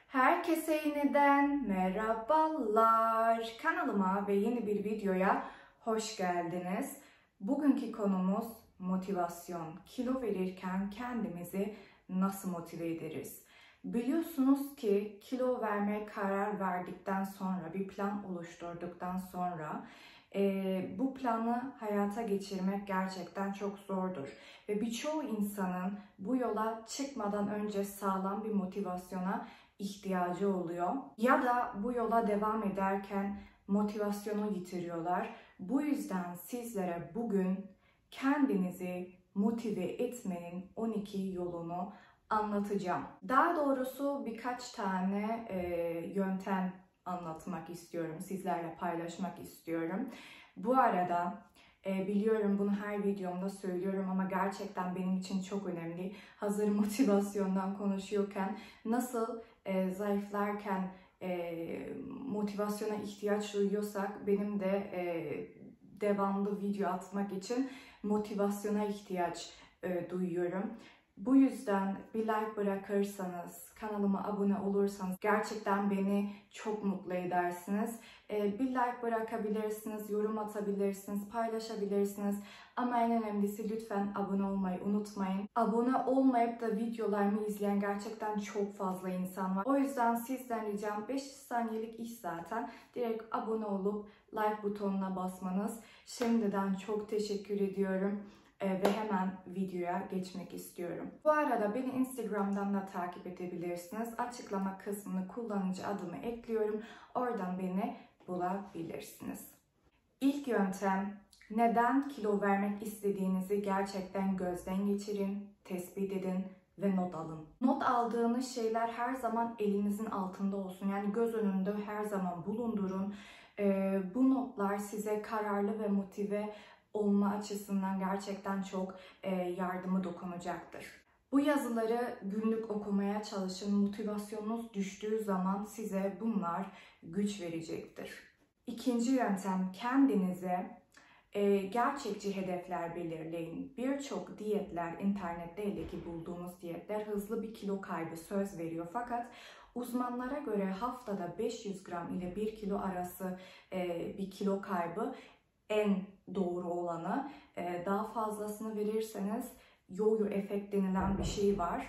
Herkese yeniden merhabalar. Kanalıma ve yeni bir videoya hoş geldiniz. Bugünkü konumuz motivasyon. Kilo verirken kendimizi nasıl motive ederiz? Biliyorsunuz ki kilo vermeye karar verdikten sonra, bir plan oluşturduktan sonra bu planı hayata geçirmek gerçekten çok zordur. Ve birçoğu insanın bu yola çıkmadan önce sağlam bir motivasyona ihtiyacı oluyor. Ya da bu yola devam ederken motivasyonu yitiriyorlar. Bu yüzden sizlere bugün kendinizi motive etmenin 12 yolunu anlatacağım. Daha doğrusu birkaç tane yöntem anlatmak istiyorum, sizlerle paylaşmak istiyorum. Bu arada biliyorum bunu her videomda söylüyorum ama gerçekten benim için çok önemli. Hazır motivasyondan konuşuyorken nasıl zayıflarken motivasyona ihtiyaç duyuyorsak benim de devamlı video atmak için motivasyona ihtiyaç duyuyorum. Bu yüzden bir like bırakırsanız, kanalıma abone olursanız gerçekten beni çok mutlu edersiniz. Bir like bırakabilirsiniz, yorum atabilirsiniz, paylaşabilirsiniz. Ama en önemlisi lütfen abone olmayı unutmayın. Abone olmayıp da videolarımı izleyen gerçekten çok fazla insan var. O yüzden sizden ricam 5 saniyelik iş zaten. Direkt abone olup like butonuna basmanız. Şimdiden çok teşekkür ediyorum. Ve hemen videoya geçmek istiyorum. Bu arada beni Instagram'dan da takip edebilirsiniz. Açıklama kısmına kullanıcı adımı ekliyorum. Oradan beni bulabilirsiniz. İlk yöntem, neden kilo vermek istediğinizi gerçekten gözden geçirin, tespit edin ve not alın. Not aldığınız şeyler her zaman elinizin altında olsun. Yani göz önünde her zaman bulundurun. Bu notlar size kararlı ve motive olma açısından gerçekten çok yardımı dokunacaktır. Bu yazıları günlük okumaya çalışın. Motivasyonunuz düştüğü zaman size bunlar güç verecektir. İkinci yöntem, kendinize gerçekçi hedefler belirleyin. Birçok diyetler, internette hele ki bulduğumuz diyetler hızlı bir kilo kaybı söz veriyor. Fakat uzmanlara göre haftada 500 gram ile 1 kilo arası bir kilo kaybı en doğru olanı. Daha fazlasını verirseniz yo-yo efekt denilen bir şey var.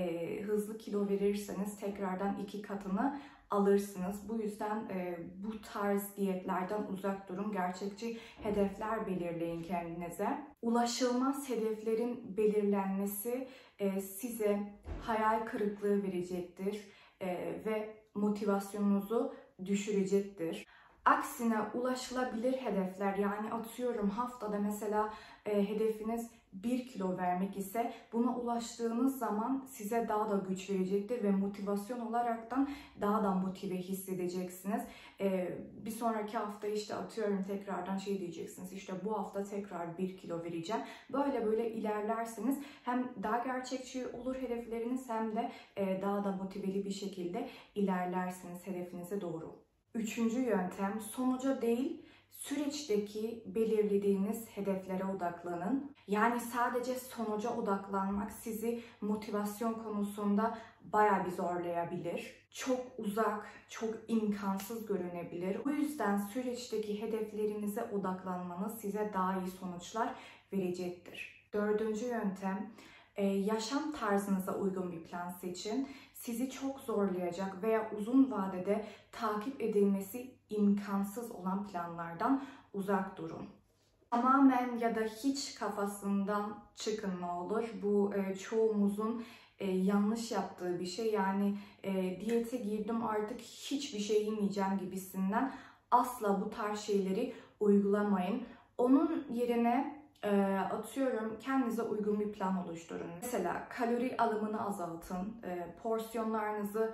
Hızlı kilo verirseniz tekrardan 2 katını alırsınız. Bu yüzden bu tarz diyetlerden uzak durun. Gerçekçi hedefler belirleyin kendinize. Ulaşılmaz hedeflerin belirlenmesi size hayal kırıklığı verecektir ve motivasyonunuzu düşürecektir. Aksine ulaşılabilir hedefler, yani atıyorum haftada mesela hedefiniz 1 kilo vermek ise buna ulaştığınız zaman size daha da güç verecektir ve motivasyon olaraktan daha da motive hissedeceksiniz. Bir sonraki hafta işte atıyorum tekrardan şey diyeceksiniz, işte bu hafta tekrar 1 kilo vereceğim. Böyle ilerlerseniz hem daha gerçekçi olur hedefleriniz hem de daha da motiveli bir şekilde ilerlersiniz hedefinize doğru. Üçüncü yöntem, sonuca değil, süreçteki belirlediğiniz hedeflere odaklanın. Yani sadece sonuca odaklanmak sizi motivasyon konusunda bayağı bir zorlayabilir. Çok uzak, çok imkansız görünebilir. Bu yüzden süreçteki hedeflerinize odaklanmanız size daha iyi sonuçlar verecektir. Dördüncü yöntem, yaşam tarzınıza uygun bir plan seçin. Sizi çok zorlayacak veya uzun vadede takip edilmesi imkansız olan planlardan uzak durun. Tamamen ya da hiç kafasından çıkın ne olur. Bu çoğumuzun yanlış yaptığı bir şey. Yani diyete girdim artık hiçbir şey yemeyeceğim gibisinden asla bu tarz şeyleri uygulamayın. Onun yerine atıyorum kendinize uygun bir plan oluşturun. Mesela kalori alımını azaltın, porsiyonlarınızı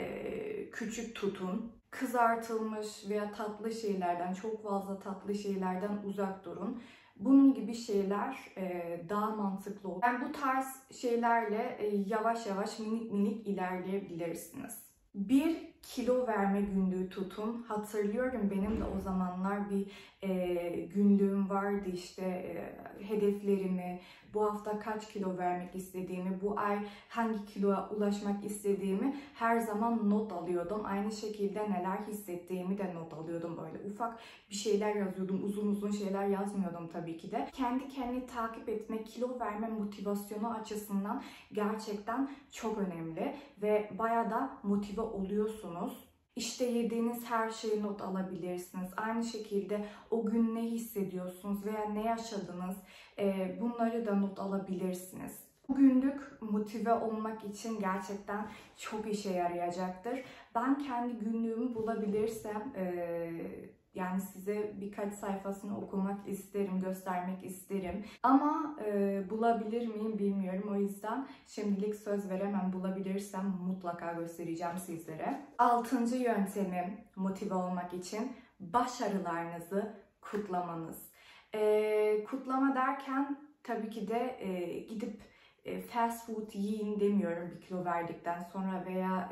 küçük tutun, kızartılmış veya tatlı şeylerden, çok fazla tatlı şeylerden uzak durun. Bunun gibi şeyler daha mantıklı olur. Yani bu tarz şeylerle yavaş yavaş minik ilerleyebilirsiniz. 1 kilo verme günlüğü tutun. Hatırlıyorum benim de o zamanlar bir günlüğüm vardı, işte hedeflerimi bu hafta kaç kilo vermek istediğimi, bu ay hangi kiloya ulaşmak istediğimi her zaman not alıyordum. Aynı şekilde neler hissettiğimi de not alıyordum. Böyle ufak bir şeyler yazıyordum. Uzun uzun şeyler yazmıyordum tabii ki de. Kendi kendini takip etme, kilo verme motivasyonu açısından gerçekten çok önemli ve bayağı da motive oluyorsunuz. İşte yediğiniz her şeyi not alabilirsiniz. Aynı şekilde o gün ne hissediyorsunuz veya ne yaşadınız, bunları da not alabilirsiniz. Bugünlük motive olmak için gerçekten çok işe yarayacaktır. Ben kendi günlüğümü bulabilirsem yani size birkaç sayfasını okumak isterim, göstermek isterim. Ama bulabilir miyim bilmiyorum. O yüzden şimdilik söz veremem. Bulabilirsem mutlaka göstereceğim sizlere. 6. yöntemim motive olmak için başarılarınızı kutlamanız. Kutlama derken tabii ki de gidip fast food yiyin demiyorum bir kilo verdikten sonra veya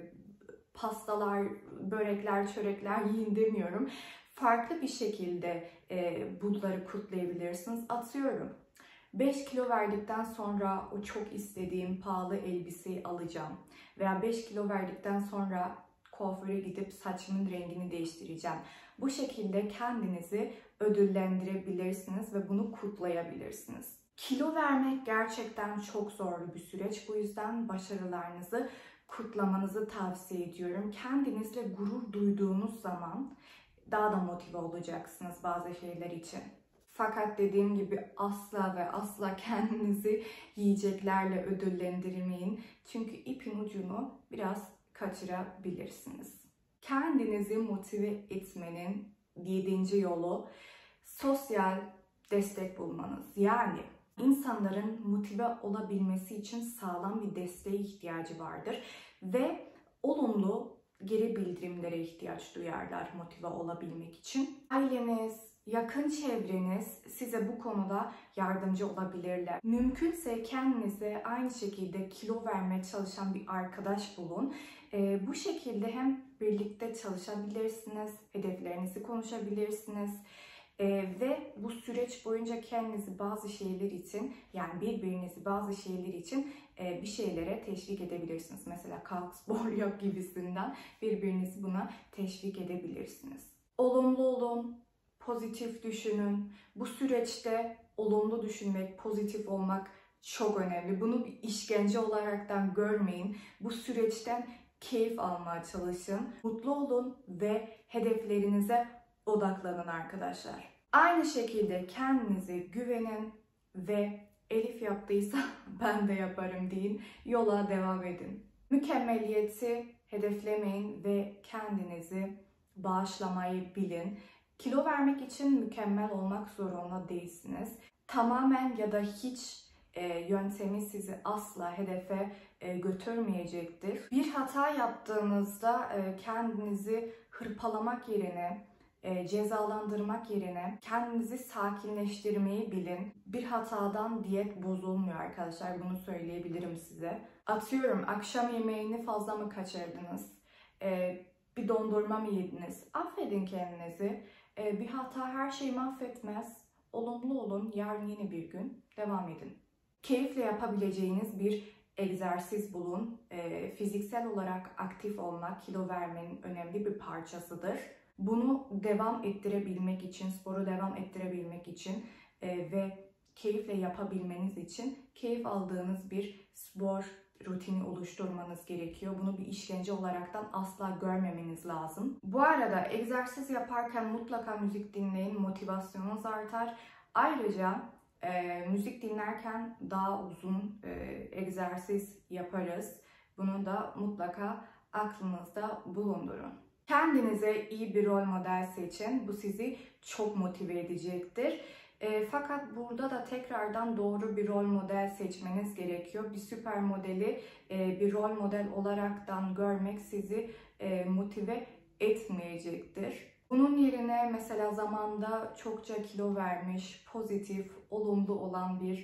pastalar, börekler, çörekler yiyin demiyorum. Farklı bir şekilde bunları kutlayabilirsiniz. Atıyorum 5 kilo verdikten sonra o çok istediğim pahalı elbiseyi alacağım. Veya 5 kilo verdikten sonra kuaföre gidip saçımın rengini değiştireceğim. Bu şekilde kendinizi ödüllendirebilirsiniz ve bunu kutlayabilirsiniz. Kilo vermek gerçekten çok zorlu bir süreç. Bu yüzden başarılarınızı kutlamanızı tavsiye ediyorum. Kendinizle gurur duyduğunuz zaman daha da motive olacaksınız bazı şeyler için. Fakat dediğim gibi asla ve asla kendinizi yiyeceklerle ödüllendirmeyin. Çünkü ipin ucunu biraz kaçırabilirsiniz. Kendinizi motive etmenin 7. yolu sosyal destek bulmanız. Yani İnsanların motive olabilmesi için sağlam bir desteğe ihtiyacı vardır ve olumlu geri bildirimlere ihtiyaç duyarlar motive olabilmek için. Aileniz, yakın çevreniz size bu konuda yardımcı olabilirler. Mümkünse kendinize aynı şekilde kilo vermeye çalışan bir arkadaş bulun. Bu şekilde hem birlikte çalışabilirsiniz, hedeflerinizi konuşabilirsiniz. Ve bu süreç boyunca kendinizi bazı şeyler için, yani birbirinizi bazı şeyler için bir şeylere teşvik edebilirsiniz. Mesela kalk spor yap gibisinden birbirinizi buna teşvik edebilirsiniz. Olumlu olun, pozitif düşünün. Bu süreçte olumlu düşünmek, pozitif olmak çok önemli. Bunu bir işkence olaraktan görmeyin. Bu süreçten keyif almaya çalışın. Mutlu olun ve hedeflerinize odaklanın arkadaşlar. Aynı şekilde kendinize güvenin ve Elif yaptıysa ben de yaparım deyin. Yola devam edin. Mükemmeliyeti hedeflemeyin ve kendinizi bağışlamayı bilin. Kilo vermek için mükemmel olmak zorunda değilsiniz. Tamamen ya da hiç yöntemi sizi asla hedefe götürmeyecektir. Bir hata yaptığınızda kendinizi hırpalamak yerine, cezalandırmak yerine kendinizi sakinleştirmeyi bilin. Bir hatadan diyet bozulmuyor arkadaşlar, bunu söyleyebilirim size. Atıyorum akşam yemeğini fazla mı kaçırdınız? Bir dondurma mı yediniz? Affedin kendinizi. Bir hata her şeyi mahvetmez. Olumlu olun, yarın yeni bir gün, devam edin. Keyifle yapabileceğiniz bir egzersiz bulun. Fiziksel olarak aktif olmak kilo vermenin önemli bir parçasıdır. Bunu devam ettirebilmek için, sporu devam ettirebilmek için ve keyifle yapabilmeniz için keyif aldığınız bir spor rutini oluşturmanız gerekiyor. Bunu bir işkence olaraktan asla görmemeniz lazım. Bu arada egzersiz yaparken mutlaka müzik dinleyin, motivasyonunuz artar. Ayrıca müzik dinlerken daha uzun egzersiz yaparız. Bunu da mutlaka aklınızda bulundurun. Kendinize iyi bir rol model seçin. Bu sizi çok motive edecektir. Fakat burada da tekrardan doğru bir rol model seçmeniz gerekiyor. Bir süper modeli bir rol model olaraktan görmek sizi motive etmeyecektir. Bunun yerine mesela zamanda çokça kilo vermiş, pozitif, olumlu olan bir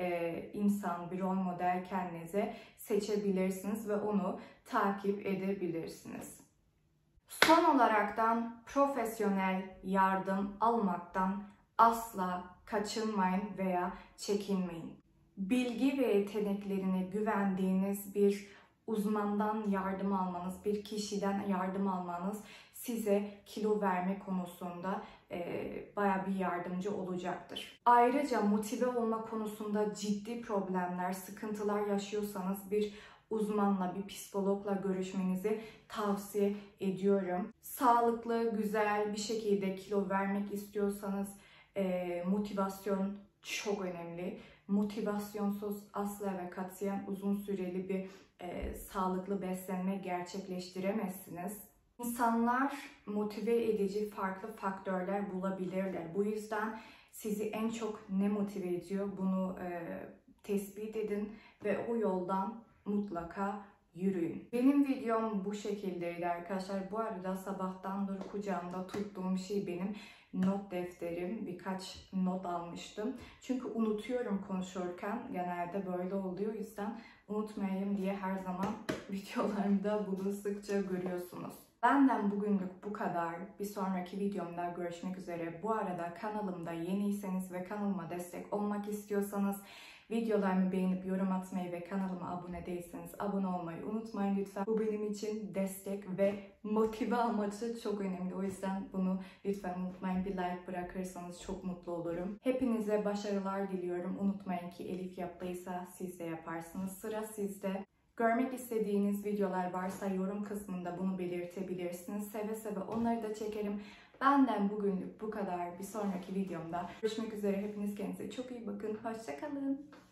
insan, bir rol model kendinize seçebilirsiniz ve onu takip edebilirsiniz. Son olaraktan profesyonel yardım almaktan asla kaçınmayın veya çekinmeyin. bilgi ve yeteneklerine güvendiğiniz bir uzmandan yardım almanız, bir kişiden yardım almanız size kilo verme konusunda bayağı bir yardımcı olacaktır. Ayrıca motive olma konusunda ciddi problemler, sıkıntılar yaşıyorsanız bir uzmanla, bir psikologla görüşmenizi tavsiye ediyorum. Sağlıklı, güzel bir şekilde kilo vermek istiyorsanız motivasyon çok önemli. Motivasyonsuz asla ve katiyen uzun süreli bir sağlıklı beslenme gerçekleştiremezsiniz. İnsanlar motive edici farklı faktörler bulabilirler. Bu yüzden sizi en çok ne motive ediyor bunu tespit edin ve o yoldan mutlaka yürüyün. Benim videom bu şekildeydi arkadaşlar. Bu arada sabahtandır kucağımda tuttuğum şey benim not defterim. Birkaç not almıştım. Çünkü unutuyorum konuşurken. Genelde böyle oluyor. O yüzden unutmayayım diye her zaman videolarımda bunu sıkça görüyorsunuz. Benden bugünlük bu kadar. Bir sonraki videomda görüşmek üzere. Bu arada kanalımda yeniyseniz ve kanalıma destek olmak istiyorsanız videolarımı beğenip yorum atmayı ve kanalıma abone değilseniz abone olmayı unutmayın lütfen. Bu benim için destek ve motive amaçlı çok önemli. O yüzden bunu lütfen unutmayın. Bir like bırakırsanız çok mutlu olurum. Hepinize başarılar diliyorum. Unutmayın ki Elif yaptıysa siz de yaparsınız. Sıra sizde. Görmek istediğiniz videolar varsa yorum kısmında bunu belirtebilirsiniz. Seve seve onları da çekerim. Benden bugünlük bu kadar. Bir sonraki videomda görüşmek üzere. Hepiniz kendinize çok iyi bakın. Hoşça kalın.